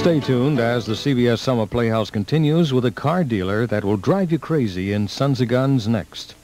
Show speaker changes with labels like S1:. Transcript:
S1: Stay tuned as the CBS Summer Playhouse continues with a car dealer that will drive you crazy in Sons of Guns next.